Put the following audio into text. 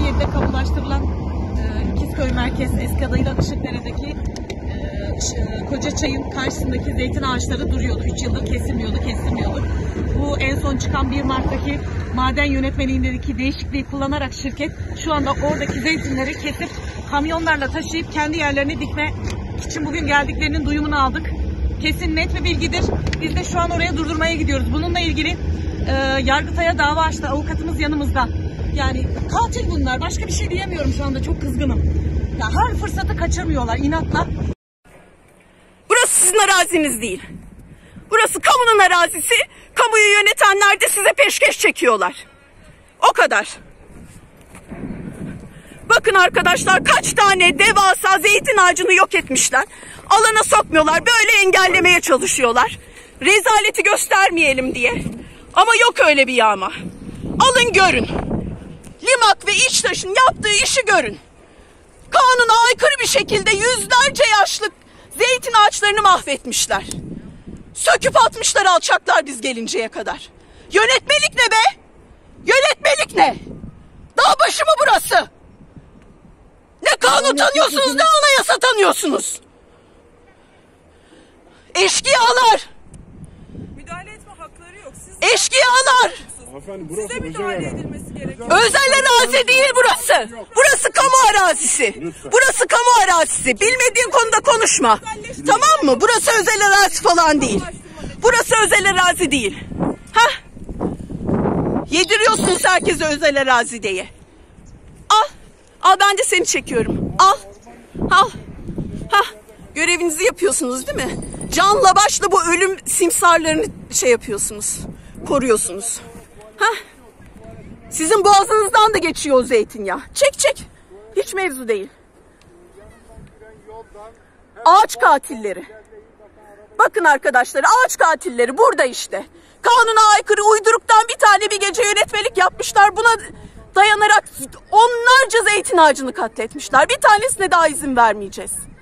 2017'de kamulaştırılan İkizköy Merkez Eskada'yla Işıkdere'deki Kocaçay'ın karşısındaki zeytin ağaçları duruyordu. 3 yıldır kesilmiyordu. Bu en son çıkan 1 Mart'taki maden yönetmeliğindeki değişikliği kullanarak şirket şu anda oradaki zeytinleri kesip kamyonlarla taşıyıp kendi yerlerine dikme için bugün geldiklerinin duyumunu aldık. Kesin net bir bilgidir. Biz de şu an oraya durdurmaya gidiyoruz. Bununla ilgili Yargıtay'a dava açtı. Avukatımız yanımızda. Yani katil bunlar. Başka bir şey diyemiyorum şu anda. Çok kızgınım. Ya her fırsatı kaçırmıyorlar inatla. Burası sizin araziniz değil. Burası kamunun arazisi. Kamuyu yönetenler de size peşkeş çekiyorlar. O kadar. Bakın arkadaşlar, kaç tane devasa zeytin ağacını yok etmişler. Alana sokmuyorlar. Böyle engellemeye çalışıyorlar. Rezaleti göstermeyelim diye. Ama yok öyle bir yağma. Alın görün. Limak ve İçtaş'ın yaptığı işi görün. Kanuna aykırı bir şekilde yüzlerce yaşlı zeytin ağaçlarını mahvetmişler. Söküp atmışlar alçaklar biz gelinceye kadar. Yönetmelik ne be? Yönetmelik ne? Dağ başı mı burası? Ne kanun tanıyorsunuz, ne anayasa tanıyorsunuz? Eşkıyalar! Müdahale etme hakları yok. Eşkıyalar! Size müdahale edilmesi gerekiyor. Özel arazi değil burası. Burası kamu arazisi. Burası kamu arazisi. Bilmediğin konuda konuşma. Tamam mı? Burası özel arazi falan değil. Burası özel arazi değil. Hah? Yediriyorsunuz herkese özel arazi diye. Al. Al, ben de seni çekiyorum. Al. Al. Hah. Görevinizi yapıyorsunuz değil mi? Canla başla bu ölüm simsarlarını şey yapıyorsunuz. Koruyorsunuz. Hah. Sizin boğazınızdan da geçiyor o zeytinyağı. Çek. Hiç mevzu değil. Ağaç katilleri. Bakın arkadaşlar, ağaç katilleri burada işte. Kanuna aykırı uyduruktan bir tane bir gece yönetmelik yapmışlar. Buna dayanarak onlarca zeytin ağacını katletmişler. Bir tanesine daha izin vermeyeceğiz.